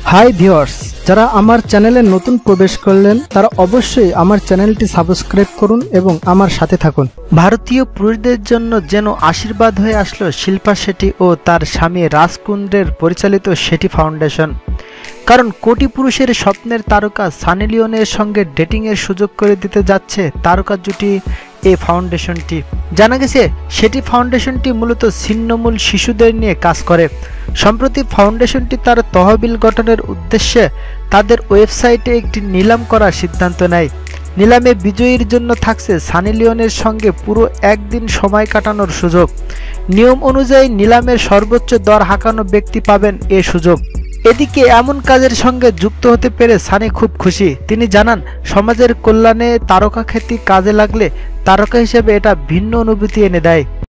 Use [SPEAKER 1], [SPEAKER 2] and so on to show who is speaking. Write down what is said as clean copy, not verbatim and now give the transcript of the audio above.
[SPEAKER 1] Hi viewers, যারা আমার চ্যানেলে নতুন প্রবেশ করলেন তারা অবশ্যই আমার চ্যানেলটি সাবস্ক্রাইব করুন এবং আমার সাথে থাকুন। ভারতীয় পুরুষদের জন্য যেন আশীর্বাদ হয়ে আসলো শিল্পা শেঠি ও তার স্বামী রাজ কুন্দ্রের পরিচালিত শেঠি ফাউন্ডেশন। কারণ কোটি পুরুষের স্বপ্নের তারকা সানি লিওনের সঙ্গে ডেটিংয়ের সুযোগ করে দিতে যাচ্ছে তারকা জুটি এই ফাউন্ডেশনটি। জানা গেছে শেঠি ফাউন্ডেশনটি মূলত ছিন্নমূল শিশুদের নিয়ে কাজ করে। সম্প্রতি ফাউন্ডেশনটি তার তহবিল গঠনের উদ্দেশ্যে তাদের ওয়েবসাইটে একটি নিলাম করার সিদ্ধান্ত নেয়। নিলামে বিজয়ীর জন্য থাকছে সানি লিওনের সঙ্গে পুরো একদিন সময় কাটানোর সুযোগ। নিয়ম অনুযায়ী নিলামের সর্বোচ্চ দর হাঁকানো ব্যক্তি পাবেন এ সুযোগ। এদিকে এমন কাজের সঙ্গে যুক্ত হতে পেরে সানি খুব খুশি। তিনি জানান, সমাজের কল্যাণে তারকা খ্যাতি কাজে লাগলে তারকা হিসেবে এটা ভিন্ন অনুভূতি এনে দেয়।